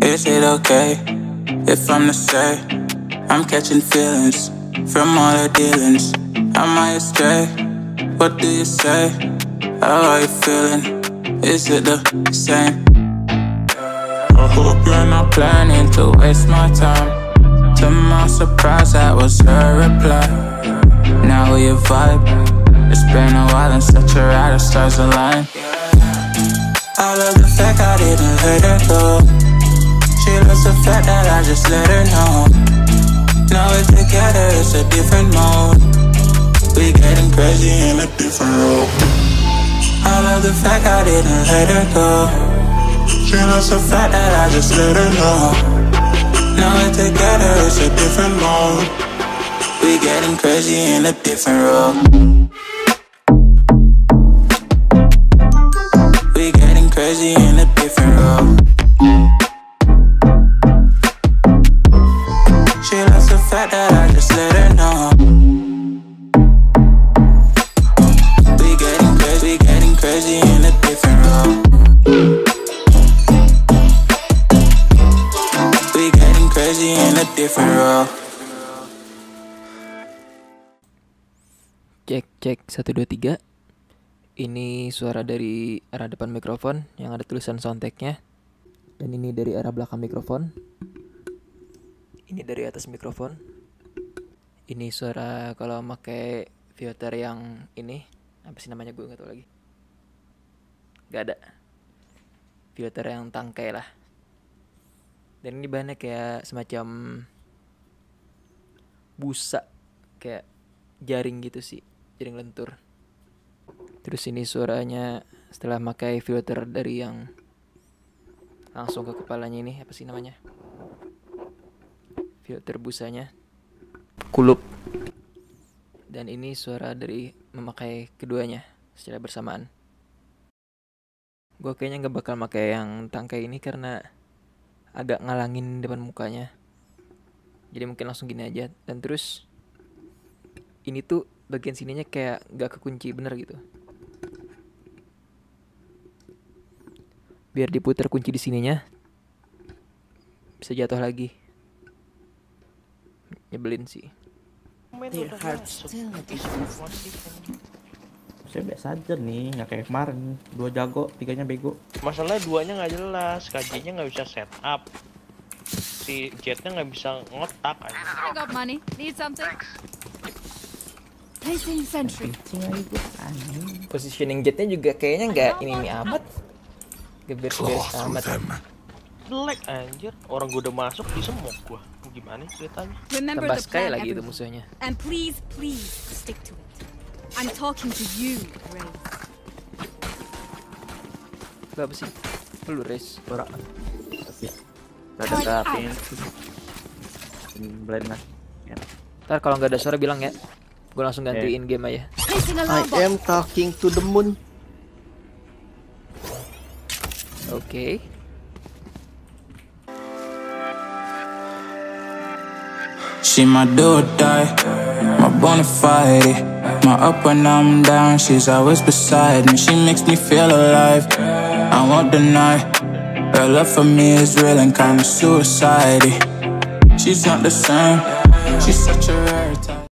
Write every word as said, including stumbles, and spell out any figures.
Is it okay if I'm to say I'm catching feelings from all the dealings? Am I astray? What do you say? How are you feeling? Is it the same? I hope you're not planning to waste my time. To my surprise, that was her reply. Now we vibe. It's been a while and such a ride, the stars align. I love the fact I didn't let her go. She loves the fact that I just let her know. Now we're together, it's a different mode. We getting crazy in a different role. I love the fact I didn't let her go. She loves the fact that I just let her know. Now we're together, it's a different mode. We getting crazy in a different role. We getting crazy in a different role. She loves the fact that I just let her know. We getting crazy, we getting crazy in a different role. We getting crazy in a different role. Cek cek satu dua tiga. Ini suara dari arah depan mikrofon yang ada tulisan soundtracknya. Dan ini dari arah belakang mikrofon. Ini dari atas mikrofon. Ini suara kalau pakai filter yang ini, apa sih namanya, gue nggak tahu lagi. Gak ada. Filter yang tangkai lah. Dan ini bahannya kayak semacam busa, kayak jaring gitu sih, jaring lentur. Terus ini suaranya setelah pakai filter dari yang langsung ke kepalanya ini, apa sih namanya? Filter busanya. Kulup. Dan ini suara dari memakai keduanya secara bersamaan. Gue kayaknya gak bakal pakai yang tangkai ini karena agak ngalangin depan mukanya. Jadi mungkin langsung gini aja. Dan terus ini tuh bagian sininya kayak gak kekunci bener gitu. Biar diputar kunci di sininya bisa jatuh lagi. Nyebelin sih. Saya biasa aja nih, nggak kayak kemarin. Dua jago, tiganya bego. Masalahnya duanya nggak jelas, K J-nya nggak bisa setup, si Jet-nya nggak bisa ngotak aja. I got money. Need something? Placing sentry. Positioning jetnya juga kayaknya nggak ini-ini amat. Geber-geber amat. Jelek anjir, orang gue udah masuk di semok gua. Gimana ceritanya? Remember Tambah the sekali plan, lagi itu everyone. musuhnya. And please, please stick to it. I'm talking to you, Ray. Itu apa sih? Lu race. Suara. Ada terapin. Blend lah. Ntar kalau nggak ada suara bilang ya. Gue langsung gantiin game aja. Placing I alarm bot. am talking to the moon. Oke. Okay. She my do or die, my bona fide. My up when I'm down, she's always beside me. She makes me feel alive, I won't deny. Her love for me is real and kinda suicide. She's not the same, she's such a rarity.